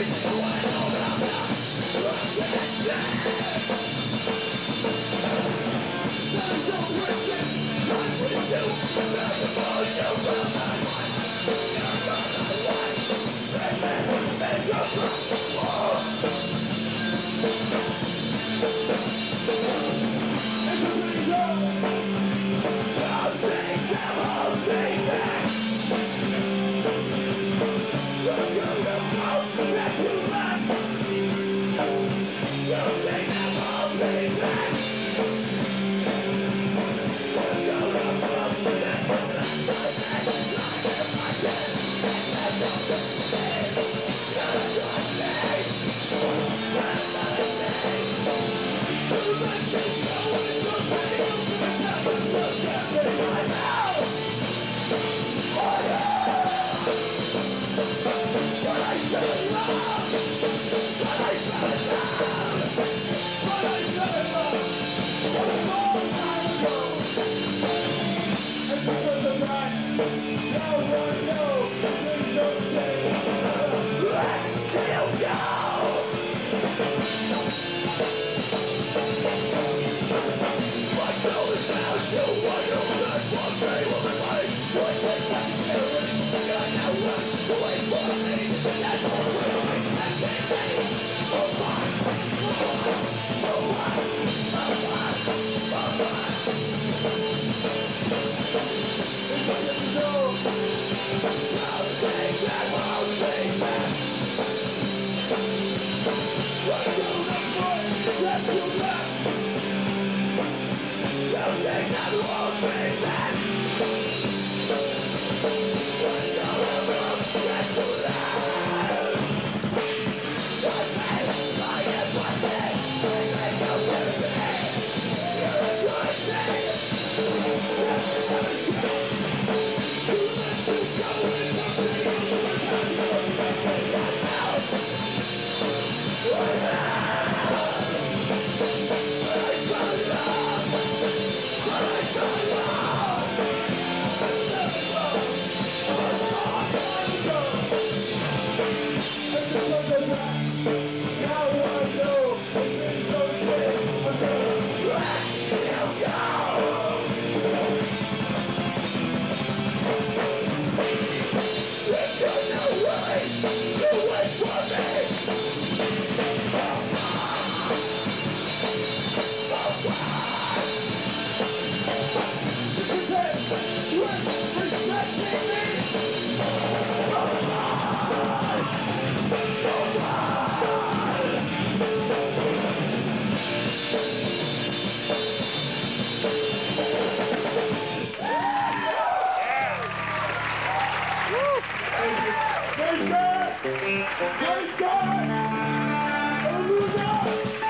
Praise God! Hallelujah!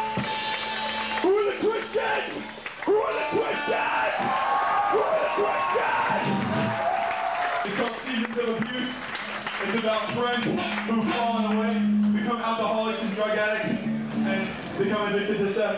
Who are the Christians? Who are the Christians? Who are the Christians? It's called Seasons of Abuse. It's about friends who've fallen away, become alcoholics and drug addicts, and become addicted to sex.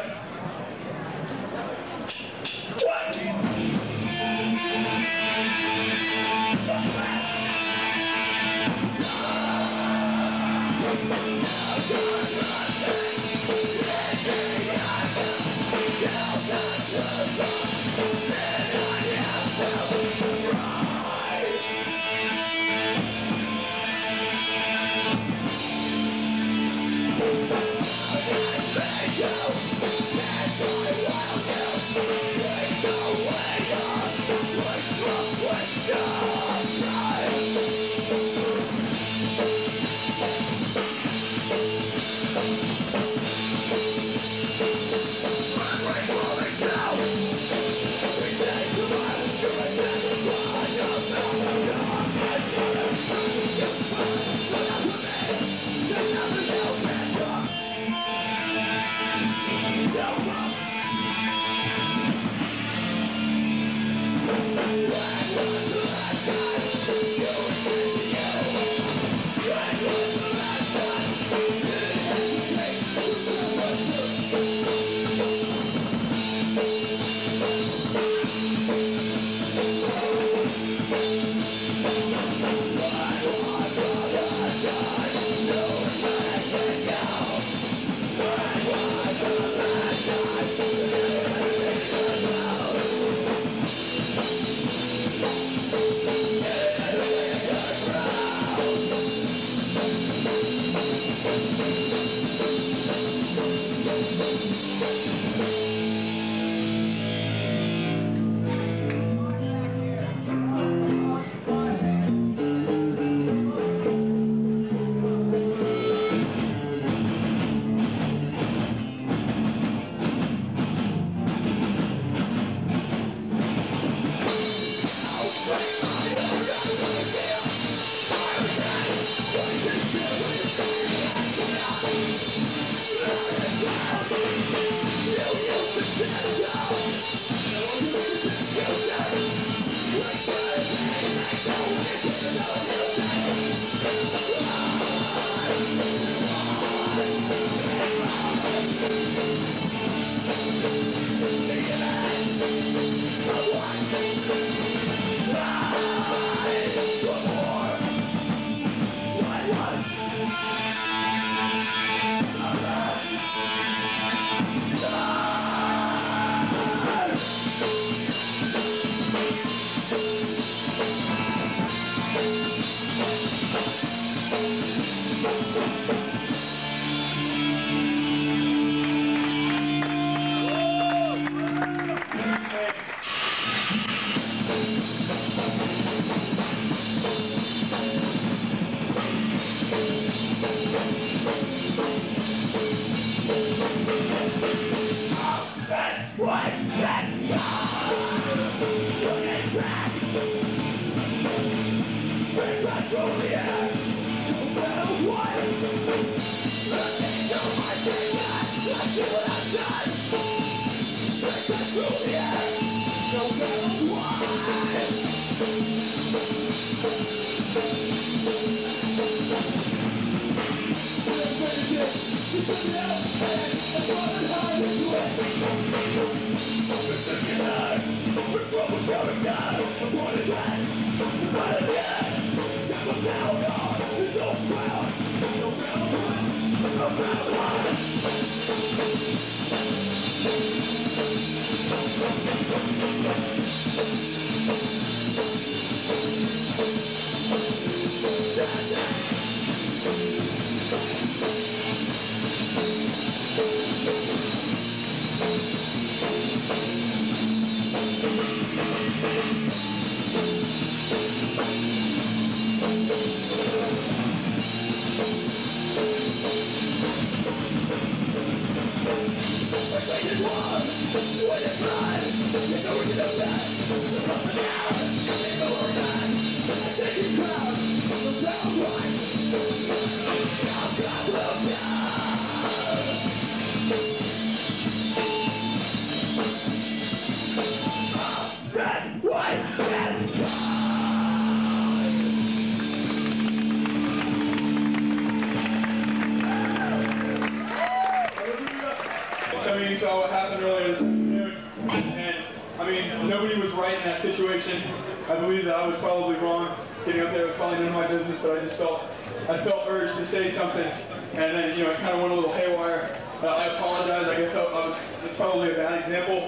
So what happened earlier this afternoon, and I mean, nobody was right in that situation. I believe that I was probably wrong. Getting up there was probably none of my business, but I felt urged to say something, and then, you know, it kind of went a little haywire. I apologize. I guess it's probably a bad example,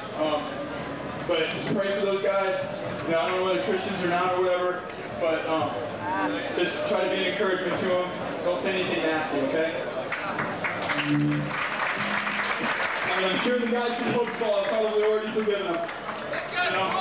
but just pray for those guys. You know, I don't know whether Christians or not or whatever, but just try to be an encouragement to them. Don't say anything nasty, okay? And I'm sure the guys from Hopesville have probably already forgiven them. You know?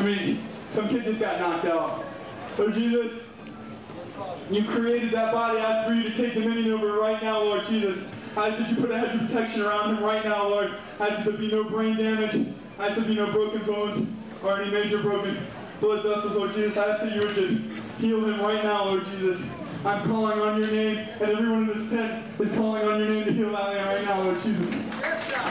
mean, some kid just got knocked out. Lord Jesus, you created that body. I ask for you to take dominion over it right now, Lord Jesus. I ask that you put a hedge of protection around him right now, Lord. I ask that there be no brain damage. I ask that there be no broken bones or any major broken blood vessels, Lord Jesus. I ask that you would just heal him right now, Lord Jesus. I'm calling on your name, and everyone in this tent is calling on your name to heal that man right now, Lord Jesus. Yes, God.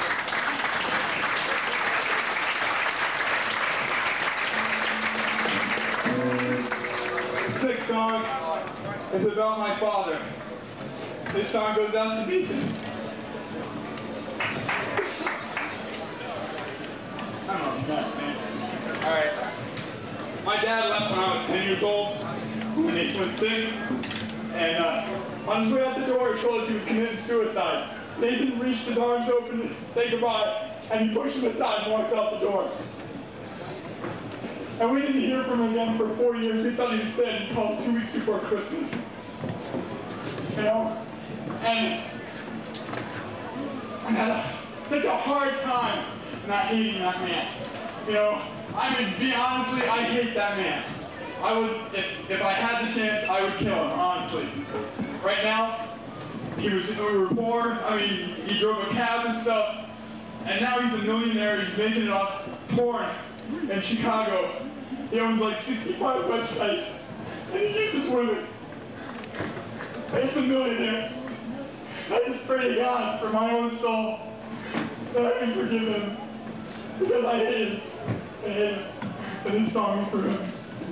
The sixth song is about my father. This song goes out to Ethan. I don't know if you understand. Alright. My dad left when I was 10 years old, when Nathan was 6. And on his way out the door, he told us he was committing suicide. Nathan reached his arms open to say goodbye, and he pushed him aside and walked out the door. And we didn't hear from him again for 4 years. We thought he was dead. He called 2 weeks before Christmas. You know? And I had such a hard time not hating that man. You know, I mean, honestly, I hate that man. I would, if I had the chance, I would kill him, honestly. Right now, we were poor. I mean, he drove a cab and stuff. And now he's a millionaire. He's making it off porn in Chicago. He owns like 65 websites. And he uses women. He's a millionaire. I just pray to God for my own soul that I can forgive him. Because I hate him. I hate him. And this song is for him.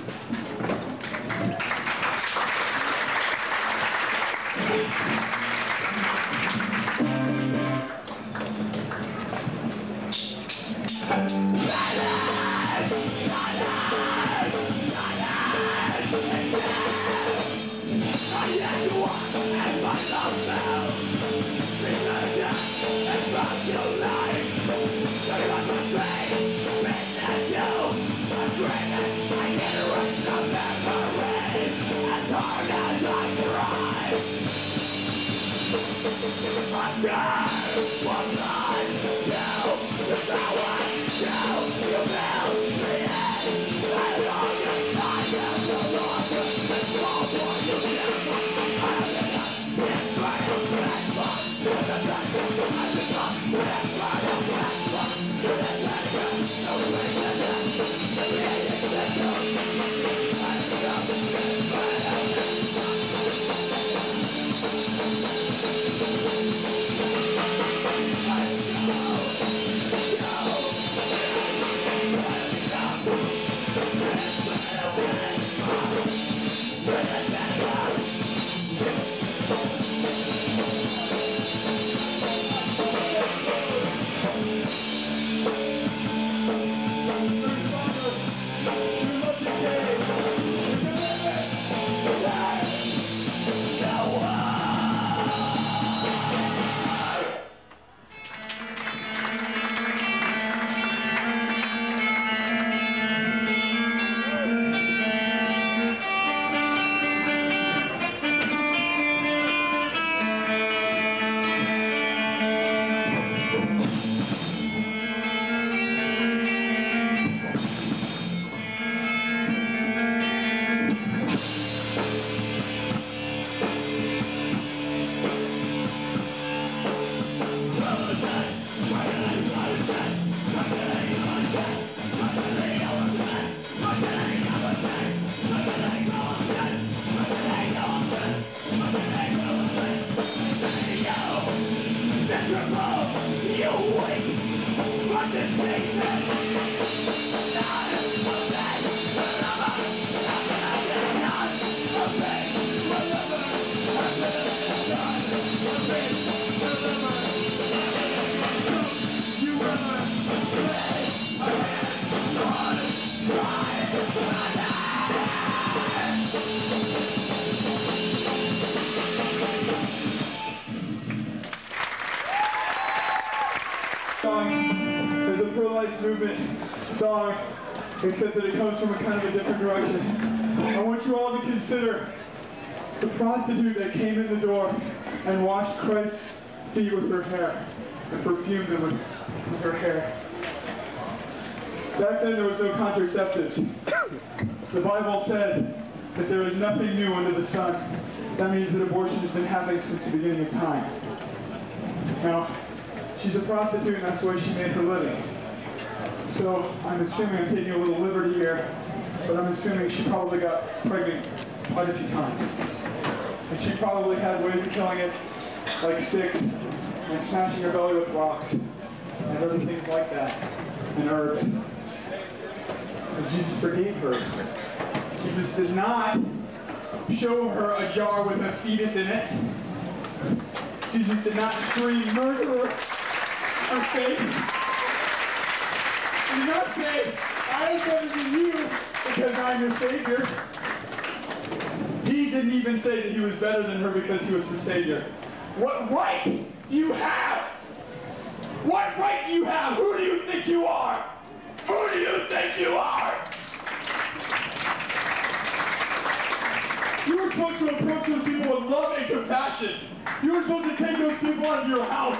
Is a pro-life movement song, except that it comes from a kind of a different direction. I want you all to consider the prostitute that came in the door and washed Christ's feet with her hair and perfumed them with her hair. Back then there was no contraceptives. The Bible says that there is nothing new under the sun. That means that abortion has been happening since the beginning of time. Now, she's a prostitute and that's the way she made her living. So I'm assuming, I'm taking a little liberty here, but I'm assuming she probably got pregnant quite a few times. And she probably had ways of killing it, like sticks, and smashing her belly with rocks, and other things like that, and herbs. And Jesus forgave her. Jesus did not show her a jar with a fetus in it. Jesus did not scream murderer her face. He did not say, I am better than you because I'm your Savior. He didn't even say that he was better than her because he was the Savior. What right do you have? What right do you have? Who do you think you are? Who do you think you are? You were supposed to approach those people with love and compassion. You were supposed to take those people out of your house.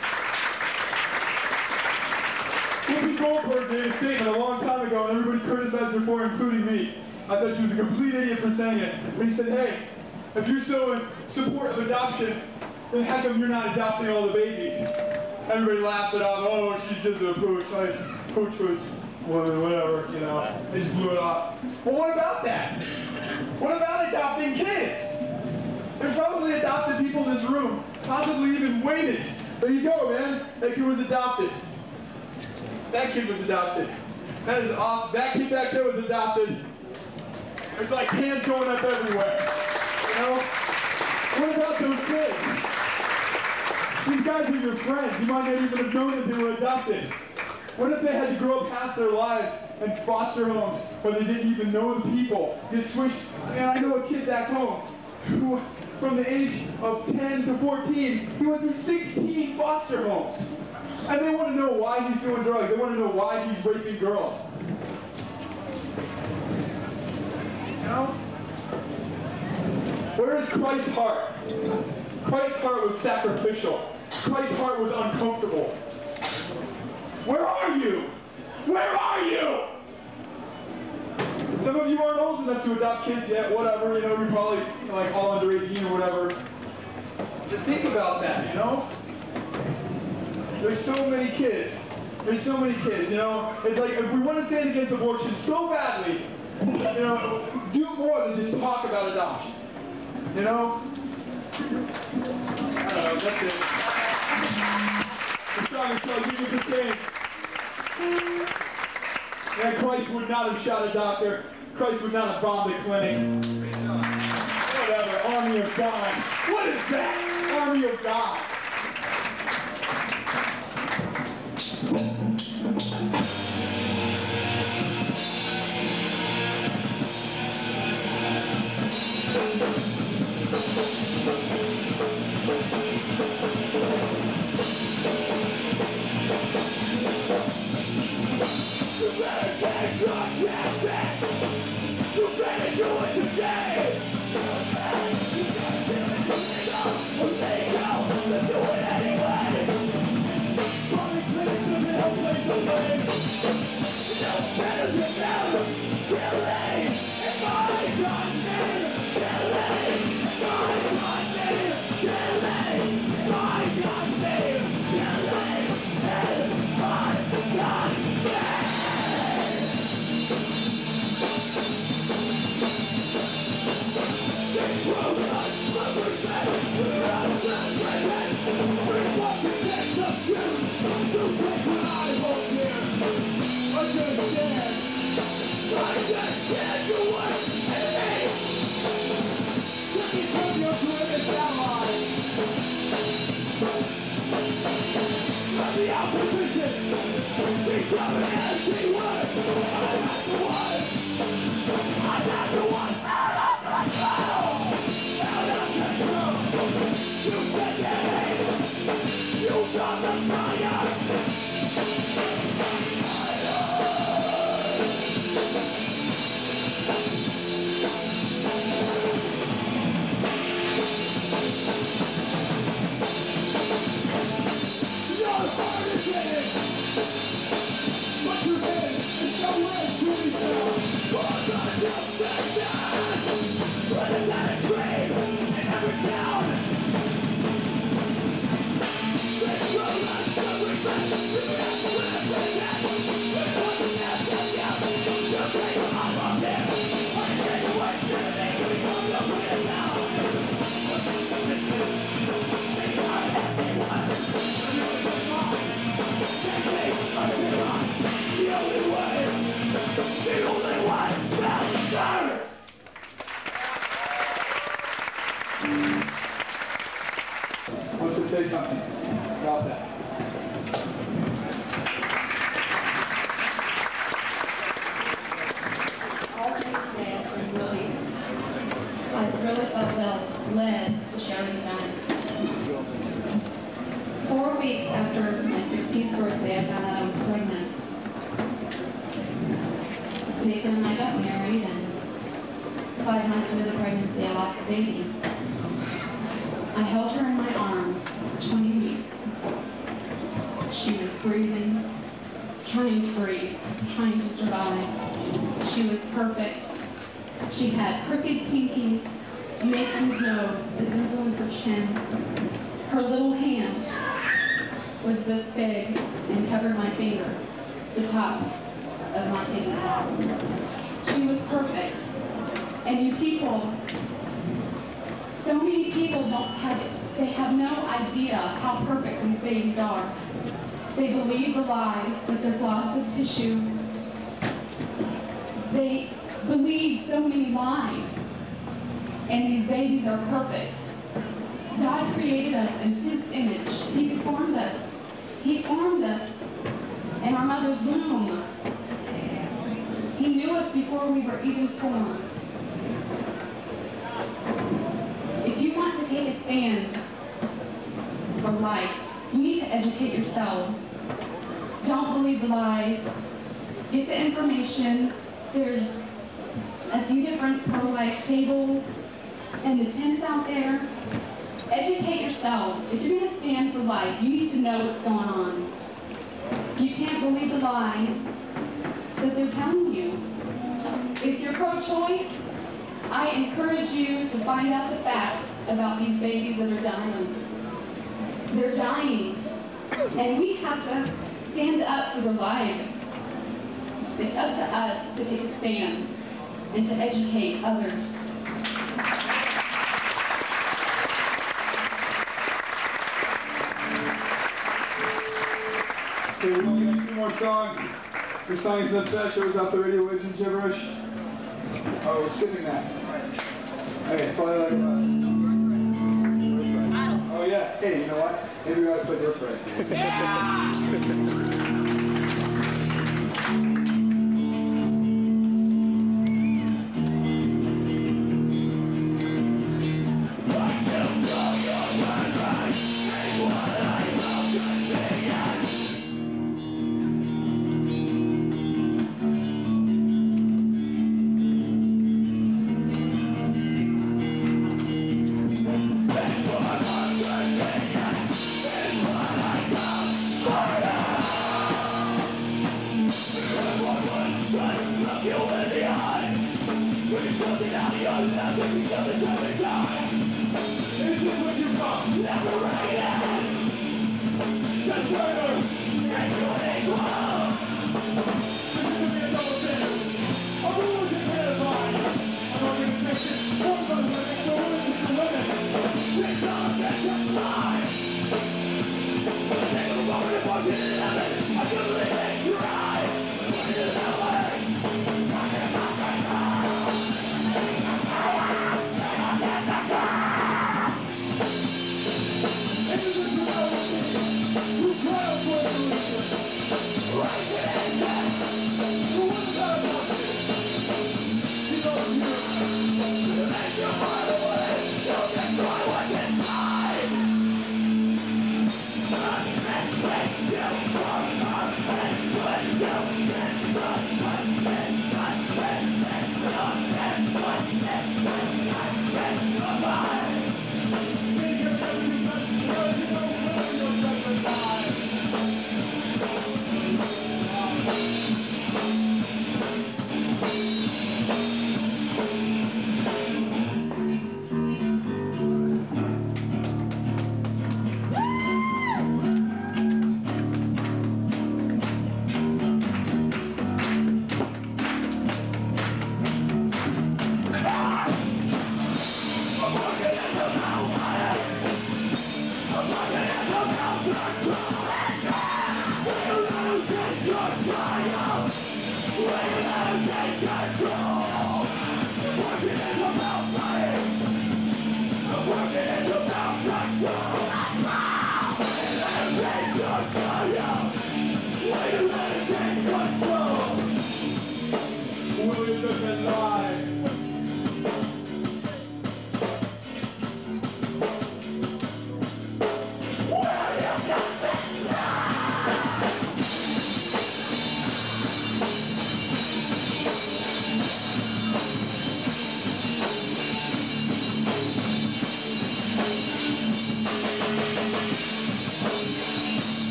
Whoopi Goldberg made a statement a long time ago, and everybody criticized her for it, including me. I thought she was a complete idiot for saying it. But he said, hey, if you're so in support of adoption, then how come you're not adopting all the babies? Everybody laughed it off. Oh, she's just a pooch. Pooch was whatever, you know. They just blew it off. But what about that? What about adopting kids? There's probably adopted people in this room, possibly even waited. There you go, man. That kid was adopted. That kid was adopted. That is awesome. That kid back there was adopted. There's like hands going up everywhere. You know? What about those kids? These guys are your friends. You might not even have known that they were adopted. What if they had to grow up half their lives in foster homes where they didn't even know the people? Get switched. And I know a kid back home who, from the age of 10 to 14, he went through 16 foster homes. And they want to know why he's doing drugs. They want to know why he's raping girls. You know? Where is Christ's heart? Christ's heart was sacrificial. Christ's heart was uncomfortable. Where are you? Where are you? Some of you aren't old enough to adopt kids yet, whatever, you know, you're probably like all under 18 or whatever. But think about that, you know? There's so many kids. There's so many kids, you know? It's like, if we want to stand against abortion so badly, you know, do more than just talk about adoption. You know? I don't know, that's it. The song is called Jesus the Change. And Christ would not have shot a doctor. Christ would not have bombed a clinic. Whatever, army of God. What is that? Army of God. You better take your chance back. You better do it today. You gotta do it illegal. Let's do it anyway. Public clinics are no place to live. No better than them. Killing in my country. Killing in my country. Killing in my country. Killing in my country. The opposition become an empty word. I'm not the one. I'm not the one. Out of control. Out of control. You said your name. You got the fire. Your heart is in it. But you 5 months into the pregnancy, I lost a baby. I held her in my arms for 20 weeks. She was breathing, trying to breathe, trying to survive. She was perfect. She had crooked pinkies, Nathan's nose, the dimple in her chin. Her little hand was this big and covered my finger, the top of my finger. She was perfect. And you people, so many people they have no idea how perfect these babies are. They believe the lies that they're blobs of tissue. They believe so many lies. And these babies are perfect. God created us in His image. He formed us. He formed us in our mother's womb. He knew us before we were even formed. If you want to take a stand for life, you need to educate yourselves. Don't believe the lies. Get the information. There's a few different pro-life tables and the tents out there. Educate yourselves. If you're going to stand for life, you need to know what's going on. You can't believe the lies that they're telling you. If you're pro-choice, I encourage you to find out the facts about these babies that are dying. They're dying. And we have to stand up for their lives. It's up to us to take a stand and to educate others. Okay, we're only going to 2 more songs. The song is up there, shows off the radio waves and gibberish. Oh, we're skipping that. Okay, probably like oh yeah, hey, you know what? Maybe we ought to play this right. Yeah!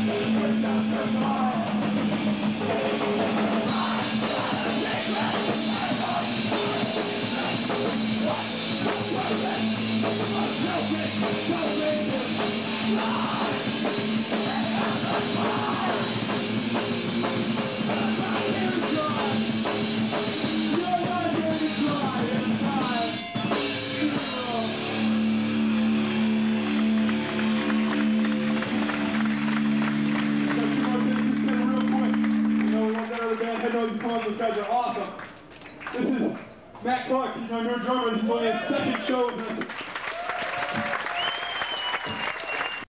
Those guys are awesome. This is Matt Clark. He's our new drummer. This is only his second show with us.